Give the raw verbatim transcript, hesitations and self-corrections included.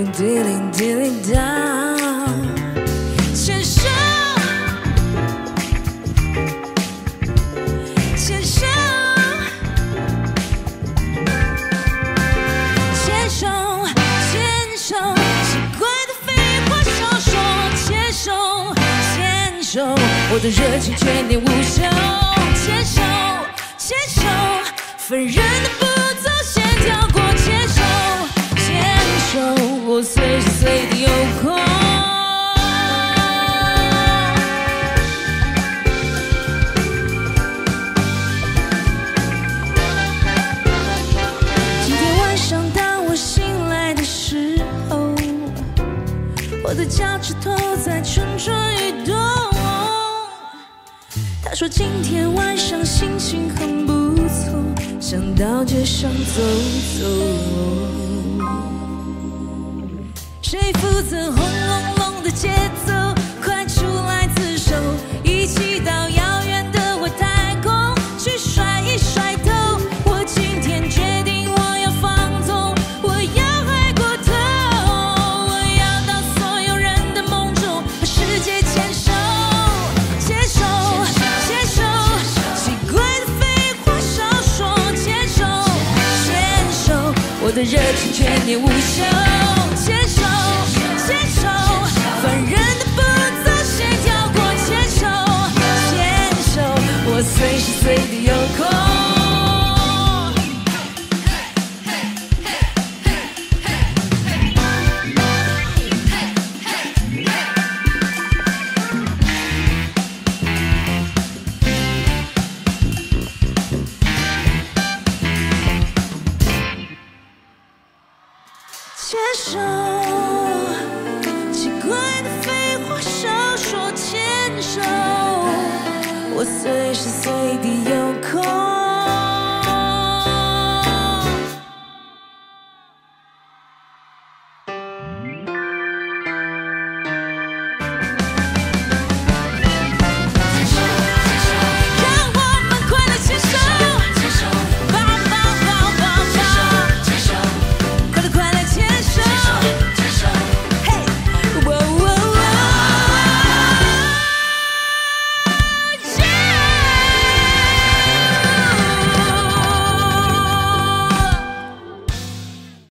铃叮铃叮铃当，牵手，牵手，牵手，牵手，奇怪的废话少说，牵手，牵手，我的热情全年无休，牵手，牵手，分人的步骤先跳过，牵手，牵手，我随时随地有空。今天晚上当我醒来的时候，我的脚趾头在蠢蠢欲动。他说今天晚上心情很不错，想到街上走走。谁负责轰隆隆的节奏？快出来自首，一起到遥远的外太空去甩一甩头。我今天决定我要放纵，我要爱过头，我要到所有人的梦中和世界牵手，牵手，牵手，奇怪的废话少说，牵手，牵手，我的热情全年无休，牵手。牵手，烦人的步骤先跳过，牵手，牵手，我随时随地有空。牵手。我随时随地有